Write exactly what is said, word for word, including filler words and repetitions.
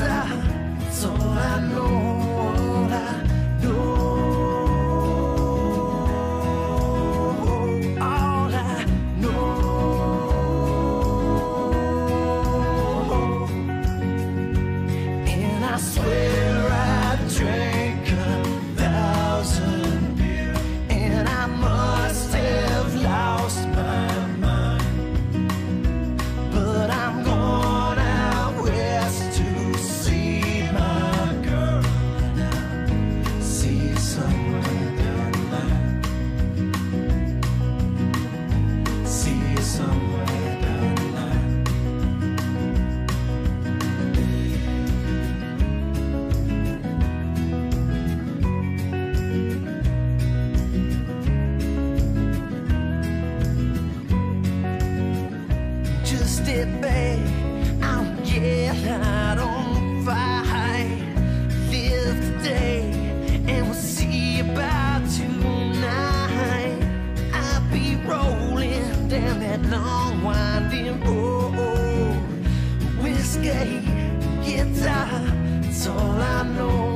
guitar, it's all I know, all I know. All I know. And I swear I drank a thousand beers, and I must have lost my mind. But I'm going out west to see my girl, and I'll see you somewhere down the line. See you somewhere down the line. Just step back, I'm getting out on fire. Live today, and we'll see about tonight. I'll be rolling down that long winding road. Whiskey, guitar, it's all I know.